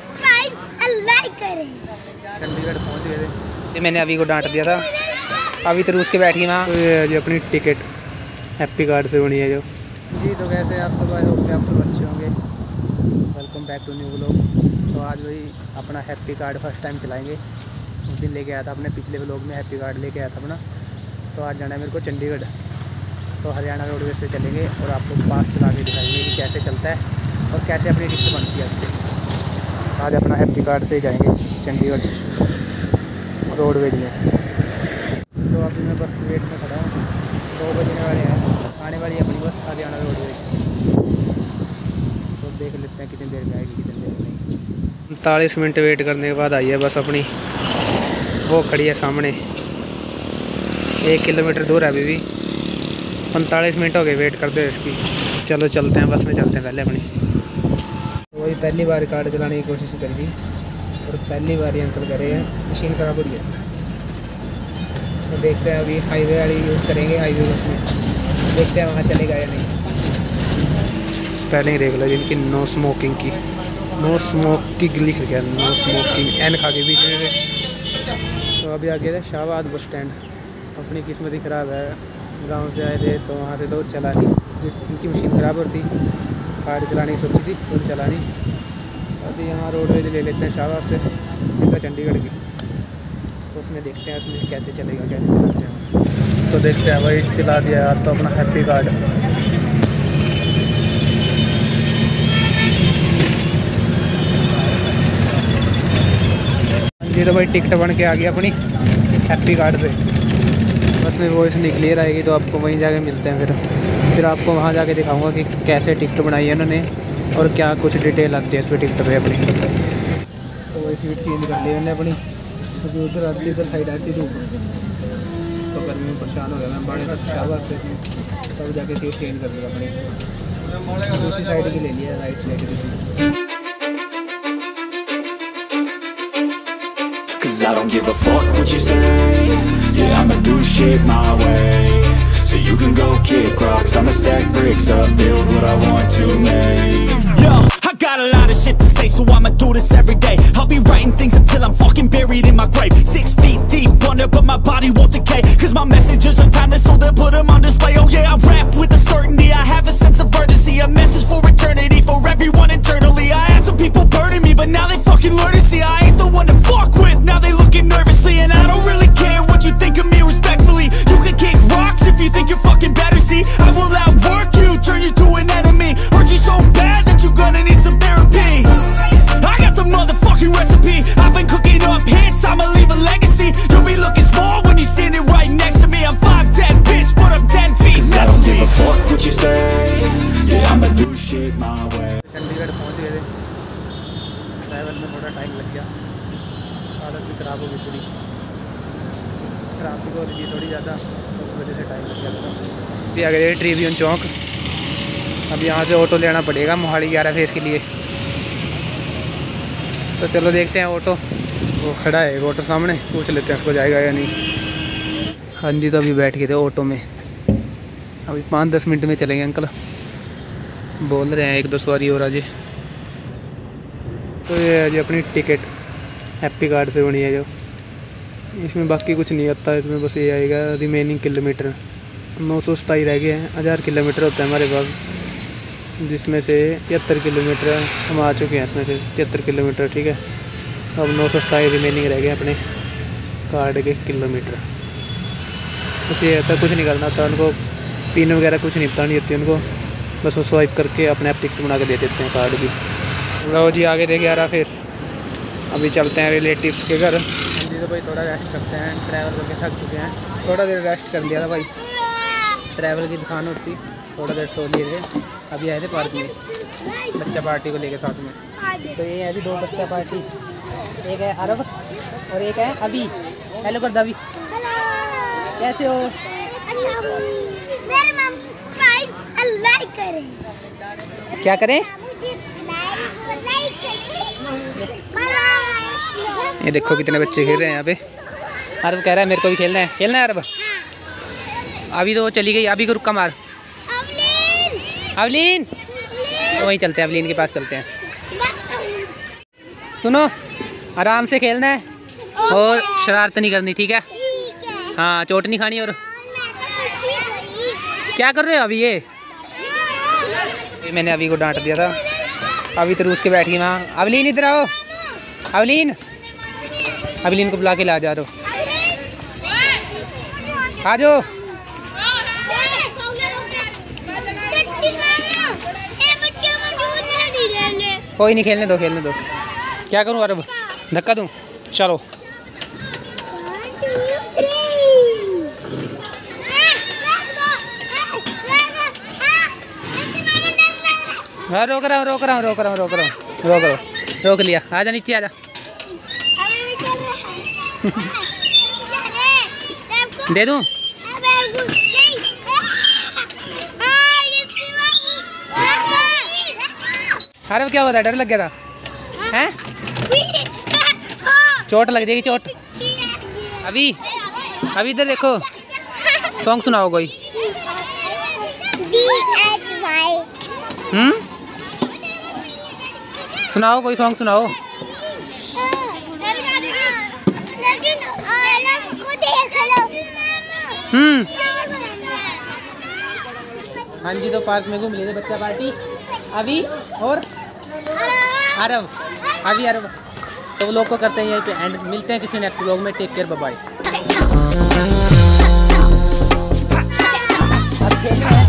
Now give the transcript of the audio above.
Subscribe और like करें। चंडीगढ़ पहुँच गए थे, मैंने अभी को डांट दिया था, अभी तो रूस के बैठ गई वहाँ। तो ये जो अपनी टिकट हैप्पी कार्ड से बनी है जो जी। तो कैसे आप सब, आई होप आप सब अच्छे होंगे। Welcome back to new vlog. तो आज वही अपना हैप्पी कार्ड फर्स्ट टाइम चलाएंगे। उस दिन लेके आया था अपने पिछले व्लॉग में, हैप्पी कार्ड लेके आया था अपना। तो आज जाना है मेरे को चंडीगढ़, तो हरियाणा रोडवेज से चलेंगे और आपको पास चला के दिखाएंगे कि कैसे चलता है और कैसे अपनी टिकट बनती है उससे। आज अपना हैप्पी कार्ड से जाएंगे चंडीगढ़ रोडवेज में। तो अभी मैं बस वेट में खड़ा हूँ, 2 बजने वाले हैं, आने वाली है अपनी बस हरियाणा रोडवेज। तो देख लेते हैं कितनी देर में आएगी, कितनी देर में नहीं। 45 मिनट वेट करने के बाद आई है बस अपनी, वो खड़ी है सामने। 1 किलोमीटर दूर है अभी भी, 45 मिनट हो गए वेट करते हुए इसकी। चलो चलते हैं, बस में चलते हैं पहले अपनी। तो वही पहली बार कार्ड चलाने की कोशिश करी और पहली बार ही अंकल करे हैं, मशीन खराब हो रही है। तो देखते हैं अभी हाईवे वाली यूज़ करेंगे, हाईवे उसमें देखते हैं वहाँ चलेगा या नहीं। स्पेलिंग देख लो जिनकी, नो स्मोकिंग की, नो स्मोकिंग लिख गया, नो स्मोकिंग एन खा के बीच में। तो अभी आ गए थे शाहबाद बस स्टैंड। अपनी किस्मत ही ख़राब है, गांव से आए थे तो वहाँ से तो चला नहीं, इनकी मशीन ख़राब होती, कार्ड चलाने की सोची थी तो चला नहीं। अभी यहाँ रोडवेज ले लेते हैं शाहबाद से सीधा चंडीगढ़ की। तो उसमें देखते हैं उसमें कैसे चलेगा, कैसे चलाते हैं। तो देखते हैं वही चला दिया यार तो अपना हैप्पी कार्ड। ये तो भाई टिकट बन के आ गई अपनी हैप्पी कार्ड से। बस में वॉइस क्लियर आएगी तो आपको वहीं जाके मिलते हैं। फिर आपको वहाँ जाके दिखाऊंगा कि कैसे टिकट बनाई है उन्होंने और क्या कुछ डिटेल आती है इस पर टिकट पे अपनी। तो वही सीट चेंज कर ली मैंने अपनी, क्योंकि उधर आती इधर साइड आती धूप, तो गर्मी में परेशान हो गया मैं बड़े शाहबाद से, तब जाके सीट चेंज कर ली अपनी। दूसरी साइड की ले लिया, राइट साइड की। Cause I don't give a fuck what you say. Yeah, I'ma do shit my way. So you can go kick rocks, I'ma stack bricks up, build what I want to make. Yo, I got a lot of shit to say, so I'ma do this every day. I'll be writing things until I'm fucking buried in my grave. 6 feet deep under, but my body won't decay. Cause my messages are timeless, so they'll put them on display. Oh yeah, I rap with a certainty, I have a sense of urgency. A message for eternity, for everyone internally. I had some people burning me, but now they fucking learn to see I ain't the one to fuck with. Now they looking nervously, and I don't really care what you think of me respectfully. You can kick rocks if you think you're fucking better, see. I will outwork you, turn you to an enemy. Hurt you so bad that you're gonna need some therapy. I got the motherfucking recipe, I've been cooking up hits, I'ma leave a legacy. You'll be looking small when you're standing right next to me. I'm 5'10", bitch, but I'm 10 feet. Cause I don't give a fuck what you say. Yeah, I'ma do shit my way. Chandigarh पहुँच गए थे, travel में थोड़ा time लग गया, हालत भी ख़राब हो गई पूरी, ट्रैफिक हो रही थी थोड़ी ज़्यादा, उस वजह से टाइम लग गया था। अभी आ गए ट्रिब्यून चौक। अब यहाँ से ऑटो लेना पड़ेगा मोहाली 11 फेज़ के लिए। तो चलो देखते हैं ऑटो, वो खड़ा है ऑटो सामने, पूछ लेते हैं उसको जाएगा या नहीं। हाँ जी, तो अभी बैठ गए थे ऑटो में, अभी 5-10 मिनट में चलेंगे अंकल, बोल रहे हैं 1-2 सवारी और आज। तो ये है जी अपनी टिकट हैप्पी कार्ड से बनी है जो, इसमें बाकी कुछ नहीं आता, इसमें बस ये आएगा रिमेनिंग किलोमीटर। 927 रह गए हैं, 1000 किलोमीटर होता है हमारे पास, जिसमें से 73 किलोमीटर हम आ चुके हैं, इसमें से 73 किलोमीटर, ठीक है। अब 927 रिमेनिंग रह गए अपने कार्ड के किलोमीटर। बस ये आता, कुछ नहीं करना था उनको, पिन वगैरह कुछ नहीं बतानी होती उनको, बस वो स्वाइप करके अपने आप टिकट बना के दे देते हैं कार्ड की। लो जी आगे देखिए 11 फेज़। अभी चलते हैं रिलेटिव्स के घर। जी तो भाई थोड़ा रेस्ट करते हैं, ट्रैवल करके थक चुके हैं, थोड़ा देर रेस्ट कर लिया था भाई, ट्रैवल की दुकान होती, थोड़ा देर सो लिए थे। अभी आए थे पार्क में बच्चा पार्टी को लेके साथ में। तो ये है जी 2 बच्चा पार्टी, एक है अरब और एक है अभी। हेलो कर दावी, कैसे हो? मेरे माम को सब्सक्राइब और लाइक करें। क्या करें? ये देखो कितने बच्चे खेल रहे हैं यहाँ पे। अरब कह रहा है मेरे को भी खेलना है, खेलना है अरब। अभी तो वो चली गई, अभी को रुक्का मार। अवलीन, तो वहीं चलते हैं, अवलीन के पास चलते हैं। सुनो, आराम से खेलना है और शरारत नहीं करनी, ठीक है? हाँ, चोट नहीं खानी। और क्या कर रहे हो अभी? ये मैंने अभी को डांट दिया था, अभी तो रूस के बैठ गई वहाँ। अवलीन इधर आओ, अवलीन, अवलीन को बुला के ला जा रहा हो। आ जाओ। कोई नहीं, खेलने दो, खेलने दो। क्या करूँ अरब, धक्का दूँ? चलो हाँ, रोक रहा हूँ। रोक लिया। आजा नीचे, आजा। दे दूँ? अरे क्या होता है, डर लग गया था हैं? चोट लग जाएगी, चोट। अभी इधर देखो, सॉन्ग सुनाओ कोई। सुनाओ कोई सॉन्ग सुनाओ। हाँ जी, तो पार्क में घूम लिए थे बच्चा पार्टी। अभी और अरब, अभी अरब। तो वो लोग को करते हैं यहीं पे एंड। मिलते हैं किसी नेक्स्ट व्लॉग में। Take care, bye bye.